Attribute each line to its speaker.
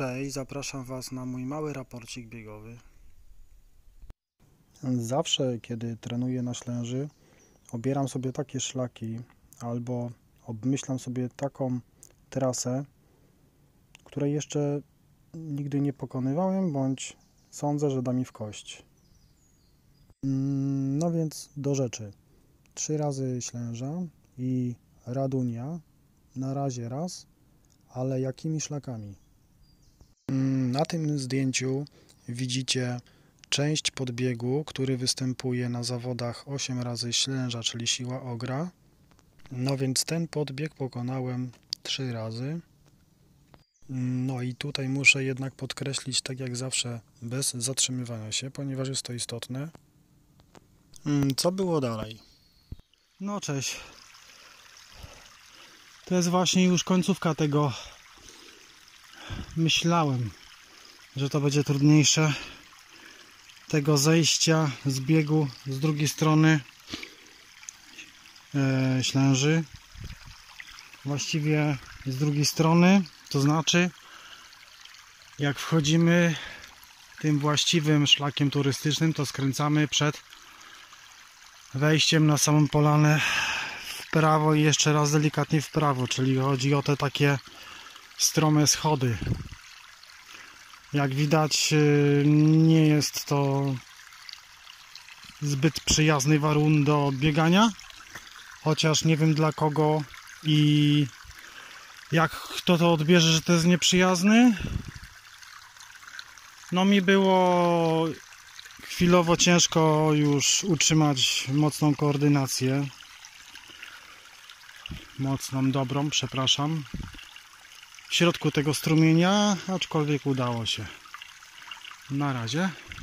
Speaker 1: Cześć, zapraszam Was na mój mały raporcik biegowy.
Speaker 2: Zawsze, kiedy trenuję na Ślęży, obieram sobie takie szlaki albo obmyślam sobie taką trasę, której jeszcze nigdy nie pokonywałem, bądź sądzę, że da mi w kość. No więc do rzeczy. 3 razy Ślęża i Radunia, na razie raz, ale jakimi szlakami? Na tym zdjęciu widzicie część podbiegu, który występuje na zawodach 8 razy Ślęża, czyli siła ogra. No więc ten podbieg pokonałem 3 razy. No i tutaj muszę jednak podkreślić, tak jak zawsze, bez zatrzymywania się, ponieważ jest to istotne. Co było dalej?
Speaker 1: No cześć. To jest właśnie już końcówka tego. Myślałem, że to będzie trudniejsze. Tego zejścia z biegu z drugiej strony Ślęży. Właściwie z drugiej strony, to znaczy jak wchodzimy tym właściwym szlakiem turystycznym, to skręcamy przed wejściem na samą polanę w prawo i jeszcze raz delikatnie w prawo, czyli chodzi o te takie strome schody. Jak widać, nie jest to zbyt przyjazny warunek do biegania, chociaż nie wiem dla kogo i jak kto to odbierze, że to jest nieprzyjazny. No mi było chwilowo ciężko już utrzymać mocną koordynację. Mocną, dobrą, przepraszam. W środku tego strumienia, aczkolwiek udało się. Na razie.